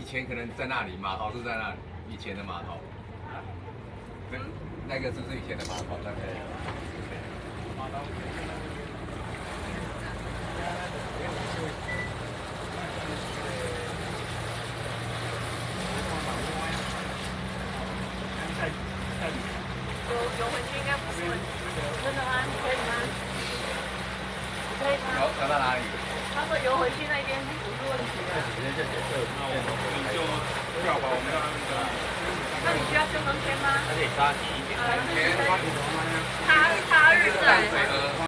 前可能在那里，码头是在那里，以前的码头。那个是不是以前的码头？那个。码头。 有回去应该不是问题。真的吗？可以吗？可以吗？ 游到哪里？ 他说游回去那边不是问题的。 那我们就跳吧，我们要那个。 那你需要救生圈吗？ 它可以扎底一点。 他日在。